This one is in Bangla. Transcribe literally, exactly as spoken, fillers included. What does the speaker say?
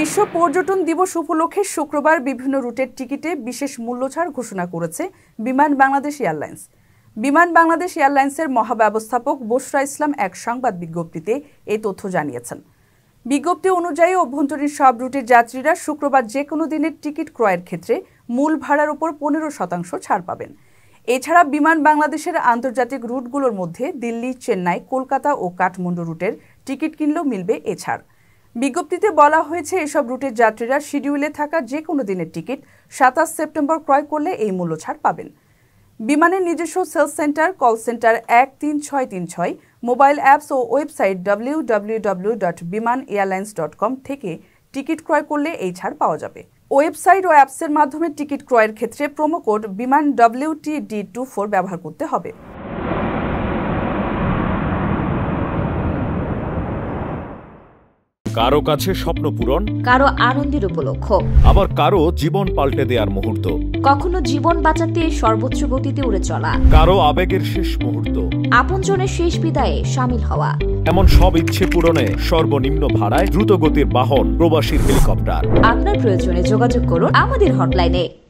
বিশ্ব পর্যটন দিবস উপলক্ষে শুক্রবার বিভিন্ন রুটের টিকিটে বিশেষ মূল্যছাড় ঘোষণা করেছে বিমান বাংলাদেশ এয়ারলাইন্স। বিমান বাংলাদেশ এয়ারলাইন্সের মহাব্যবস্থাপক বশরা ইসলাম এক সংবাদ বিজ্ঞপ্তিতে এই তথ্য জানিয়েছেন। বিজ্ঞপ্তি অনুযায়ী অভ্যন্তরীণ সব রুটের যাত্রীরা শুক্রবার যে কোনো দিনের টিকিট ক্রয়ের ক্ষেত্রে মূল ভাড়ার উপর পনেরো শতাংশ ছাড় পাবেন। এছাড়া বিমান বাংলাদেশের আন্তর্জাতিক রুটগুলোর মধ্যে দিল্লি, চেন্নাই, কলকাতা ও কাঠমান্ডু রুটের টিকিট কিনলেও মিলবে এ ছাড়। বিজ্ঞপ্তিতে বলা হয়েছে, এসব রুটের যাত্রীরা শিডিউলে থাকা যে কোনো দিনের টিকিট সাতাশ সেপ্টেম্বর ক্রয় করলে এই মূল্য ছাড় পাবেন। বিমানের নিজস্ব সেলস সেন্টার, কল সেন্টার এক তিন ছয় তিন ছয়, মোবাইল অ্যাপস ও website W W W dot Biman airlines dot com থেকে টিকিট ক্রয় করলে এই ছাড় পাওয়া যাবে। ওয়েবসাইট ও অ্যাপসের মাধ্যমে টিকিট ক্রয়ের ক্ষেত্রে promo code Biman W T D twenty four ব্যবহার করতে হবে। কারো কাছে স্বপ্ন পূরণ, কারো আনন্দের উপলক্ষ, আবার কারো জীবন পাল্টে দেওয়ার মুহূর্ত, কখনো জীবন বাঁচাতে সর্বোচ্চ গতিতে উড়ে চলা, কারো আবেগের শেষ মুহূর্ত, আপনজনের শেষ বিদায়ে শামিল হওয়া, এমন সব ইচ্ছে পূরণে সর্বনিম্ন ভাড়ায় দ্রুতগতির বাহন প্রবাসীর হেলিকপ্টার। আপনার প্রয়োজনে যোগাযোগ করুন আমাদের হটলাইনে।